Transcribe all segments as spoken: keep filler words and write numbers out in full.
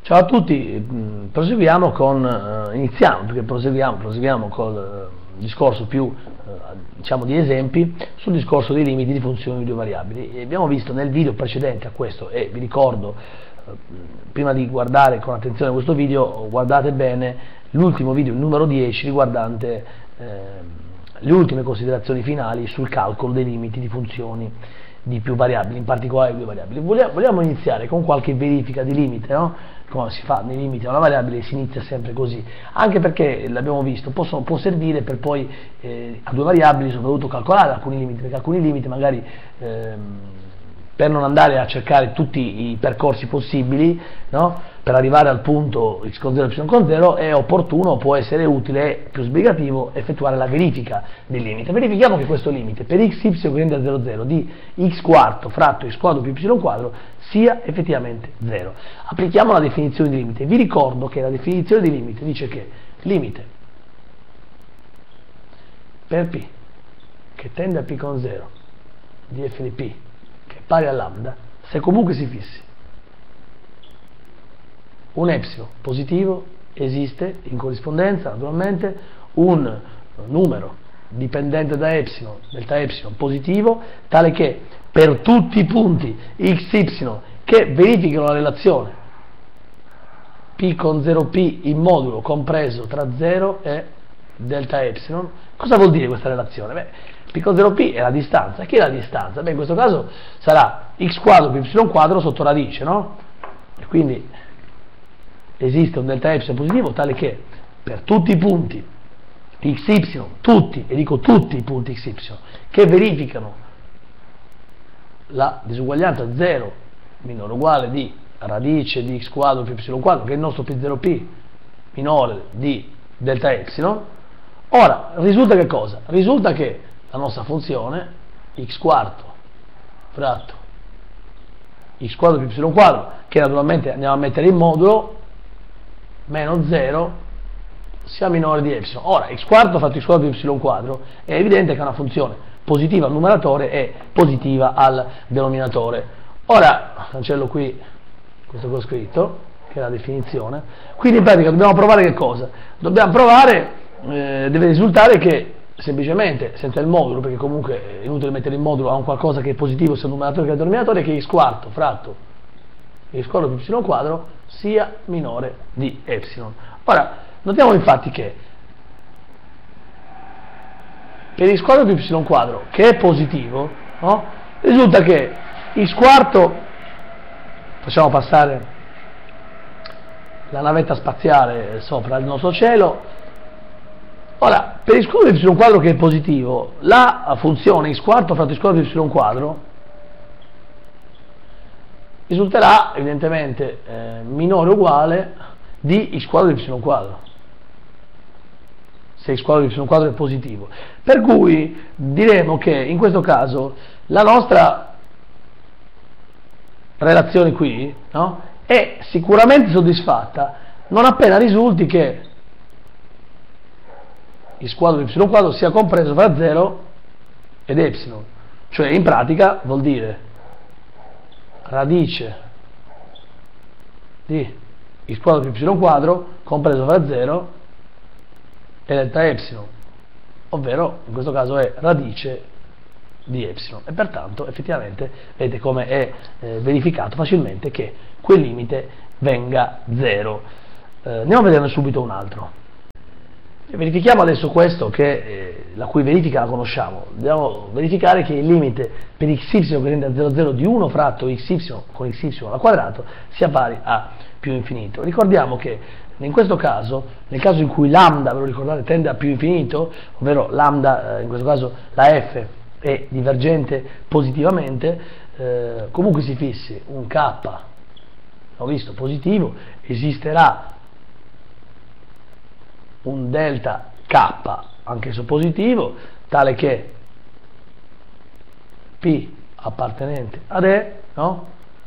Ciao a tutti, proseguiamo con, eh, iniziamo, perché proseguiamo, proseguiamo col eh, discorso più, eh, diciamo, di esempi sul discorso dei limiti di funzioni di due variabili. E abbiamo visto nel video precedente a questo, e vi ricordo, eh, prima di guardare con attenzione questo video, guardate bene l'ultimo video, il numero dieci, riguardante eh, le ultime considerazioni finali sul calcolo dei limiti di funzioni di più variabili, in particolare di due variabili. Vogliamo, vogliamo iniziare con qualche verifica di limite, no? Come si fa nei limiti a una variabile, si inizia sempre così, anche perché l'abbiamo visto, possono, può servire per poi eh, a due variabili soprattutto calcolare alcuni limiti, perché alcuni limiti magari ehm, per non andare a cercare tutti i percorsi possibili, no? Per arrivare al punto x con zero e y con zero è opportuno, può essere utile, più sbrigativo, effettuare la verifica del limite. Verifichiamo che questo limite per x, y che tende a zero, zero di x quarto fratto x quadro più y quadro sia effettivamente zero. Applichiamo la definizione di limite. Vi ricordo che la definizione di limite dice che limite per p che tende a p con zero di f di p che è pari a lambda, se comunque si fissi un epsilon positivo, esiste in corrispondenza naturalmente un numero dipendente da epsilon, delta epsilon positivo, tale che per tutti i punti xy che verificano la relazione p con zero p in modulo compreso tra zero e delta epsilon. Cosa vuol dire questa relazione? Beh, p con zero p è la distanza. Che è la distanza? Beh, in questo caso sarà x quadro più y quadro sotto radice, no? E quindi esiste un delta epsilon positivo tale che per tutti i punti xy, tutti, e dico tutti i punti xy, che verificano la disuguaglianza zero minore o uguale di radice di x quadro più y quadro, che è il nostro p zero p minore di delta epsilon. Ora, risulta che cosa? Risulta che la nostra funzione x quarto fratto x quadro più y quadro, che naturalmente andiamo a mettere in modulo, meno zero sia minore di epsilon. Ora, x quarto fatto x quadro più y quadro è evidente che è una funzione positiva al numeratore e positiva al denominatore. Ora, cancello qui questo che ho scritto, che è la definizione. Quindi in pratica dobbiamo provare che cosa? Dobbiamo provare, eh, deve risultare che semplicemente, senza il modulo, perché comunque è inutile mettere il modulo a un qualcosa che è positivo sia il numeratore che il denominatore, che x quarto fratto x quadro più y quadro sia minore di epsilon. Ora, notiamo infatti che per x quadro più y quadro, che è positivo, no? Risulta che x quarto, facciamo passare la navetta spaziale sopra il nostro cielo. Ora, per x quadro più y quadro che è positivo, la funzione x quarto fratto x quadro più y quadro risulterà evidentemente eh, minore o uguale di x quadro più y quadro, se x quadro più y quadro è positivo. Per cui diremo che in questo caso la nostra relazione qui, no, è sicuramente soddisfatta non appena risulti che x quadro più y quadro sia compreso fra zero ed epsilon, cioè in pratica vuol dire radice di x quadro più y quadro compreso fra zero e delta epsilon, ovvero in questo caso è radice di epsilon, e pertanto effettivamente vedete come è eh, verificato facilmente che quel limite venga zero. Eh, andiamo a vederne subito un altro. Verifichiamo adesso questo, che eh, la cui verifica la conosciamo. Dobbiamo verificare che il limite per xy che tende a zero, zero di uno fratto xy con xy al quadrato sia pari a più infinito. Ricordiamo che in questo caso, nel caso in cui lambda, ve lo ricordate, tende a più infinito, ovvero lambda, eh, in questo caso la f è divergente positivamente, eh, comunque si fissi un k, ho visto, positivo, esisterà un delta k, anch'esso positivo, tale che p appartenente ad E, no?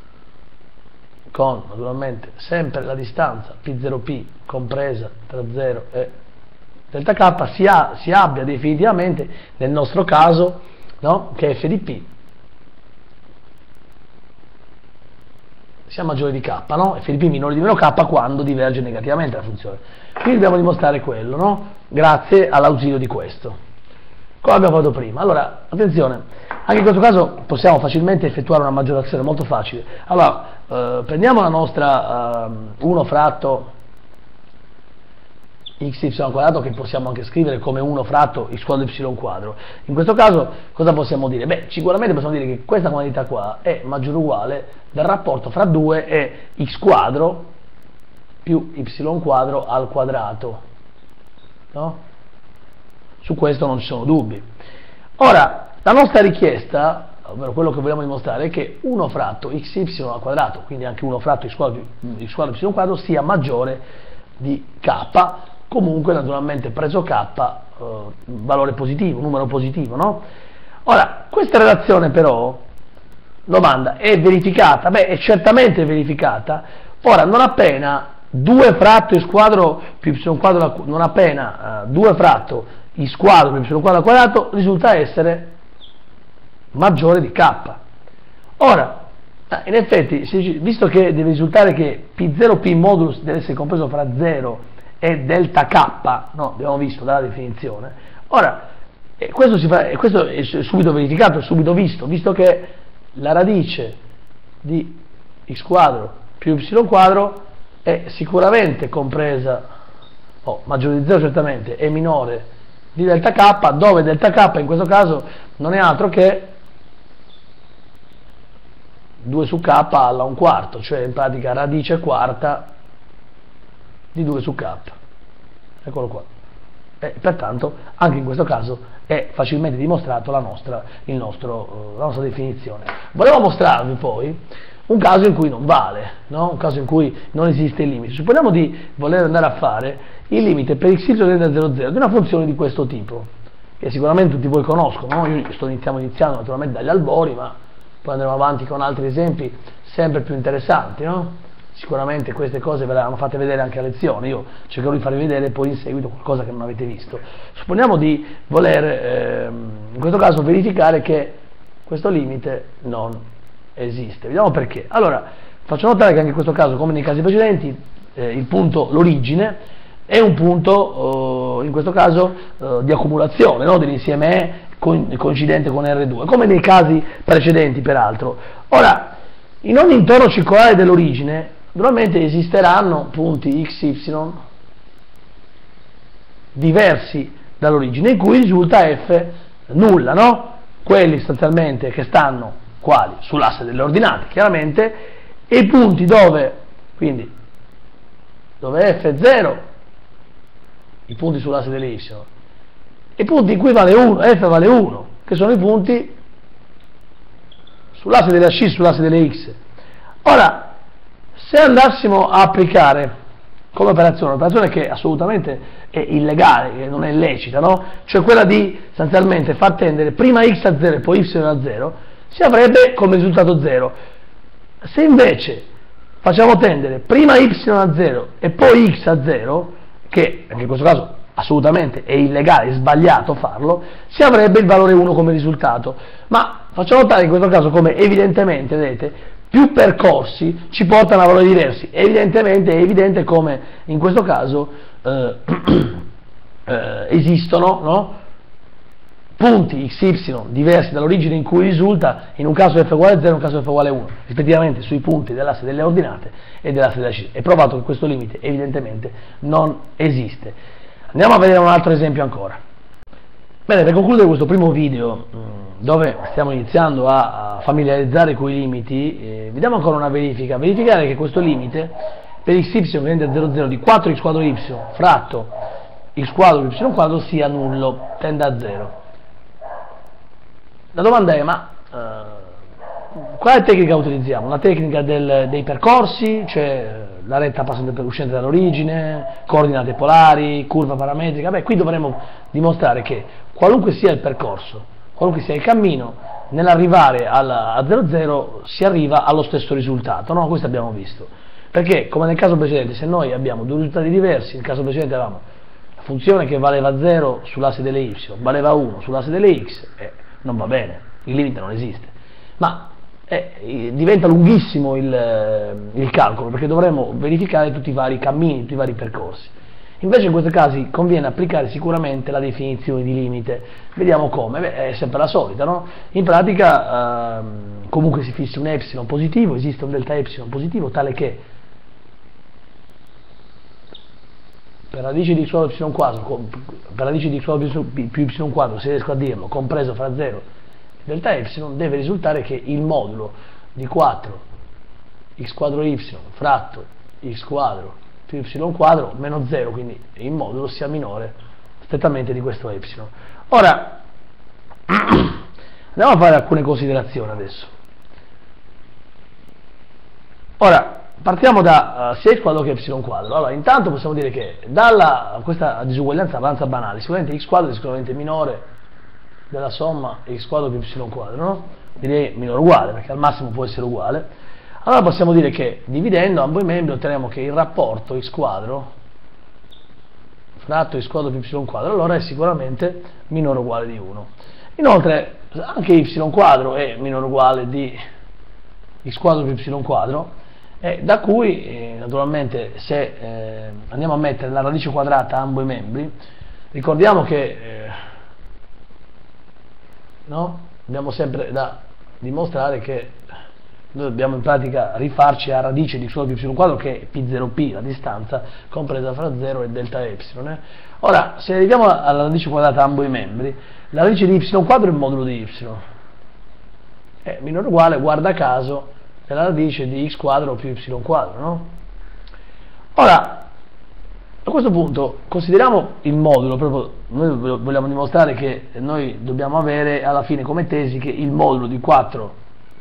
Con naturalmente sempre la distanza p zero p compresa tra zero e delta k si, ha, si abbia definitivamente nel nostro caso, no? Che f di p sia maggiore di k, no? F di P minore di meno k quando diverge negativamente la funzione. Quindi dobbiamo dimostrare quello, no? Grazie all'ausilio di questo. Come abbiamo fatto prima. Allora, attenzione, anche in questo caso possiamo facilmente effettuare una maggiorazione, molto facile. Allora, eh, prendiamo la nostra eh, uno fratto xy quadrato, che possiamo anche scrivere come uno fratto x quadro y quadro. In questo caso cosa possiamo dire? Beh, sicuramente possiamo dire che questa quantità qua è maggiore o uguale del rapporto fra due e x quadro più y quadro al quadrato, no? Su questo non ci sono dubbi. Ora, la nostra richiesta, ovvero quello che vogliamo dimostrare, è che uno fratto xy al quadrato, quindi anche uno fratto x quadro, x quadro y quadro, sia maggiore di k, comunque naturalmente preso k, eh, valore positivo, numero positivo, no? Ora, questa relazione però, domanda, è verificata? Beh, è certamente verificata. Ora, non appena due fratto x quadro più y quadro, non appena eh, due fratto x quadro più y quadro al quadrato risulta essere maggiore di k. Ora, in effetti, visto che deve risultare che P zero P modulus deve essere compreso fra zero e delta K, no, abbiamo visto dalla definizione, ora, questo, si fa, questo è subito verificato, è subito visto, visto che la radice di x quadro più y quadro è sicuramente compresa, o oh, maggiore di zero certamente, è minore di delta K, dove delta K in questo caso non è altro che due su k alla un quarto, cioè in pratica radice quarta di due su k. Eccolo qua. E pertanto anche in questo caso è facilmente dimostrato la nostra, il nostro, la nostra definizione. Volevo mostrarvi poi un caso in cui non vale, no? Un caso in cui non esiste il limite. Supponiamo di voler andare a fare il limite per xy tende a zero zero di una funzione di questo tipo, che sicuramente tutti voi conoscono, no? Io sto iniziamo iniziando naturalmente dagli albori, ma poi andremo avanti con altri esempi sempre più interessanti, no? Sicuramente queste cose ve le hanno fatte vedere anche a lezione, io cercherò di farvi vedere poi in seguito qualcosa che non avete visto. Supponiamo di voler, ehm, in questo caso, verificare che questo limite non esiste. Vediamo perché. Allora, faccio notare che anche in questo caso, come nei casi precedenti, eh, il punto, l'origine, è un punto, eh, in questo caso, eh, di accumulazione, no? Dell'insieme E coincidente con R due, come nei casi precedenti peraltro. Ora, in ogni intorno circolare dell'origine naturalmente esisteranno punti xy diversi dall'origine in cui risulta f nulla, no? Quelli sostanzialmente che stanno quali? Sull'asse delle ordinate chiaramente, e i punti dove, quindi dove f è zero, i punti sull'asse delle y, i punti in cui vale uno, f vale uno, che sono i punti sull'asse delle asci, sull'asse delle x. Ora, se andassimo a applicare come operazione, un'operazione che assolutamente è illegale, che non è illecita, no? Cioè quella di sostanzialmente far tendere prima x a zero e poi y a zero, si avrebbe come risultato zero. Se invece facciamo tendere prima y a zero e poi x a zero, che anche in questo caso assolutamente è illegale, è sbagliato farlo, si avrebbe il valore uno come risultato. Ma facciamo notare in questo caso come evidentemente, vedete, più percorsi ci portano a valori diversi. Evidentemente è evidente come in questo caso eh, eh, esistono, no? Punti xy diversi dall'origine in cui risulta, in un caso f uguale a zero, in un caso f uguale a uno, rispettivamente sui punti dell'asse delle ordinate e dell'asse della c. È provato che questo limite evidentemente non esiste. Andiamo a vedere un altro esempio ancora. Bene, per concludere questo primo video, dove stiamo iniziando a familiarizzare con i limiti, eh, vediamo ancora una verifica. Verificare che questo limite per xy che tende a zero zero di quattro x quadro y fratto x quadro più y quadro sia nullo, tende a zero. La domanda è, ma eh, quale tecnica utilizziamo? La tecnica del, dei percorsi, cioè la retta passante per uscente dall'origine, coordinate polari, curva parametrica? Beh, qui dovremo dimostrare che qualunque sia il percorso, qualunque sia il cammino, nell'arrivare a zero zero si arriva allo stesso risultato, no? Questo abbiamo visto. Perché, come nel caso precedente, se noi abbiamo due risultati diversi, nel caso precedente avevamo la funzione che valeva zero sull'asse delle y, valeva uno sull'asse delle x, eh, non va bene, il limite non esiste. Ma eh, diventa lunghissimo il, il calcolo, perché dovremo verificare tutti i vari cammini, tutti i vari percorsi. Invece in questi casi conviene applicare sicuramente la definizione di limite. Vediamo come. Beh, è sempre la solita, no? In pratica ehm, comunque si fissa un epsilon positivo, esiste un delta epsilon positivo tale che per radice di x quadro più y quadro, per radice di x quadro più y quadro, se riesco a dirlo, compreso fra zero e delta epsilon, deve risultare che il modulo di quattro x quadro y fratto x quadro più y quadro meno zero, quindi il modulo sia minore strettamente di questo epsilon. Ora andiamo a fare alcune considerazioni adesso. Ora partiamo da uh, sia x quadro che y quadro. Allora, intanto possiamo dire che dalla questa disuguaglianza avanza banale, sicuramente x quadro è sicuramente minore della somma x quadro più y quadro, no? Direi minore o uguale, perché al massimo può essere uguale. Allora possiamo dire che dividendo ambo i membri otterremo che il rapporto x quadro fratto x quadro più y quadro allora è sicuramente minore o uguale di uno. Inoltre anche y quadro è minore o uguale di x quadro più y quadro, e da cui eh, naturalmente se eh, andiamo a mettere la radice quadrata a ambo i membri, ricordiamo che eh, no? Abbiamo sempre da dimostrare che noi dobbiamo in pratica rifarci a radice di x quadro più y quadro, che è p zero p, la distanza compresa fra zero e delta epsilon. Eh? Ora, se arriviamo alla radice quadrata a ambo i membri, la radice di y quadro è il modulo di y, è minore o uguale, guarda caso, della radice di x quadro più y quadro, no? Ora, a questo punto consideriamo il modulo, proprio noi vogliamo dimostrare che noi dobbiamo avere alla fine come tesi che il modulo di quattro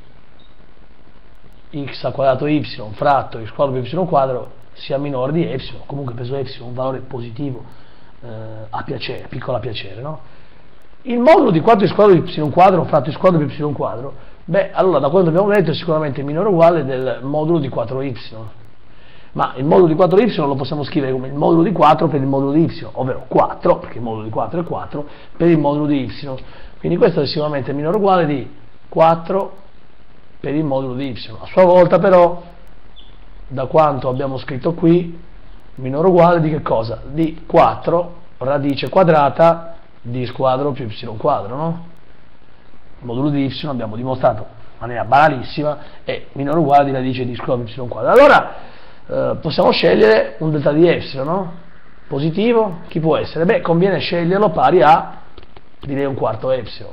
x al quadrato y fratto x quadro più y quadro sia minore di epsilon, comunque peso epsilon un valore positivo eh, a piacere, piccolo a piacere, no? Il modulo di quattro x quadro più y quadro fratto x quadro più y quadro, beh, allora da quanto abbiamo detto è sicuramente minore o uguale del modulo di quattro y, ma il modulo di quattro y lo possiamo scrivere come il modulo di quattro per il modulo di y, ovvero quattro, perché il modulo di quattro è quattro, per il modulo di y, quindi questo è sicuramente minore o uguale di quattro per il modulo di y. A sua volta però, da quanto abbiamo scritto qui, minore o uguale di che cosa? Di quattro radice quadrata di x quadro più y quadro, no? Il modulo di y abbiamo dimostrato in maniera banalissima è minore o uguale di radice di x quadro più y quadro. Allora eh, possiamo scegliere un delta di epsilon, no? Positivo, chi può essere? Beh, conviene sceglierlo pari a, direi, un quarto epsilon,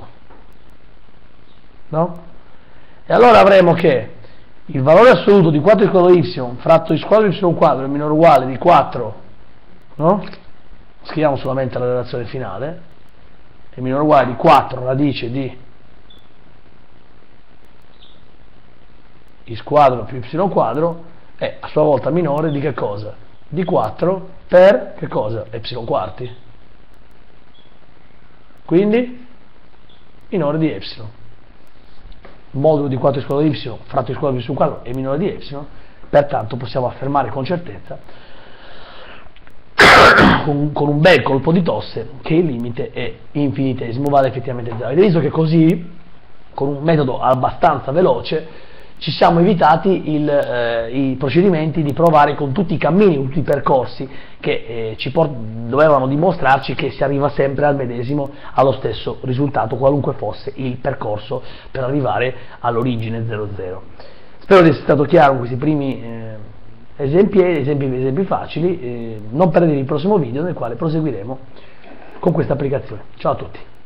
no? E allora avremo che il valore assoluto di quattro x quadro y fratto x quadro più y quadro è minore o uguale di quattro, no? Scriviamo solamente la relazione finale, è minore o uguale di quattro radice di x quadro più y quadro è a sua volta minore di che cosa? Di quattro per che cosa? Epsilon quarti. Quindi minore di epsilon. Il modulo di quattro x quadro y fratto x quadro più y quadro è minore di epsilon, pertanto possiamo affermare con certezza con, con un bel colpo di tosse che il limite è infinitesimo, vale effettivamente zero. Avete visto che così, con un metodo abbastanza veloce, ci siamo evitati il, eh, i procedimenti di provare con tutti i cammini, tutti i percorsi che eh, ci dovevano dimostrarci che si arriva sempre al medesimo, allo stesso risultato, qualunque fosse il percorso per arrivare all'origine zero zero. Spero di essere stato chiaro in questi primi eh, esempi, esempi, esempi facili. Eh, non perdetevi il prossimo video nel quale proseguiremo con questa applicazione. Ciao a tutti!